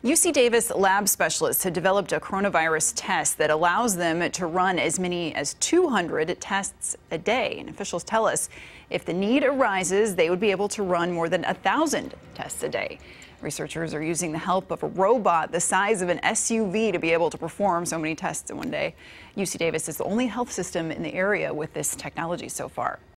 UC Davis lab specialists have developed a coronavirus test that allows them to run as many as 200 tests a day. And officials tell us if the need arises, they would be able to run more than 1,000 tests a day. Researchers are using the help of a robot the size of an SUV to be able to perform so many tests in one day. UC Davis is the only health system in the area with this technology so far.